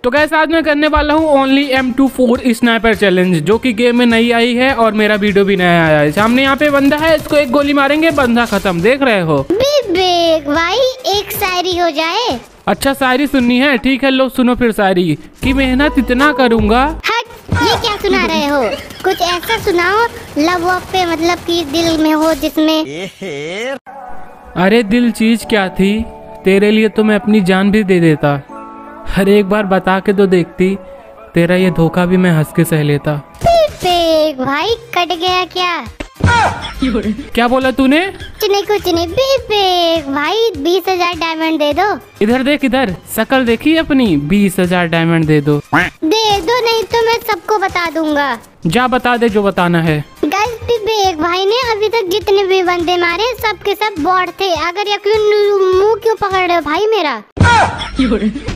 तो गाइस आज मैं करने वाला हूँ ओनली M24 स्नाइपर चैलेंज, जो कि गेम में नई आई है और मेरा वीडियो भी नया आया है। सामने यहाँ पे बंदा है, इसको एक गोली मारेंगे, बंदा खत्म। देख रहे हो भाई एक शायरी हो जाए। अच्छा शायरी सुननी है, ठीक है लो सुनो फिर शायरी। कि मेहनत इतना करूँगा। हट, ये क्या सुना रहे हो? कुछ ऐसा सुनाओ लव पे, मतलब कि दिल में हो जिसमें। अरे दिल चीज क्या थी, तेरे लिए तो मैं अपनी जान भी दे देता। हर एक बार बता के तो देखती, तेरा ये धोखा भी मैं हंस के सह लेता। भाई कट गया क्या? क्या बोला तूने? कुछ नहीं भाई 20,000 डायमंड दे दो। इधर देख, इधर शक्ल देखी अपनी। 20,000 डायमंड दे दो। दे दो, नहीं तो मैं सबको बता दूंगा। जा बता दे जो बताना है। गाइस विवेक भाई ने अभी तक जितने भी बंदे मारे सब के सब बॉट थे। अगर यकीन मुंह क्यों पकड़ रहे हो भाई मेरा?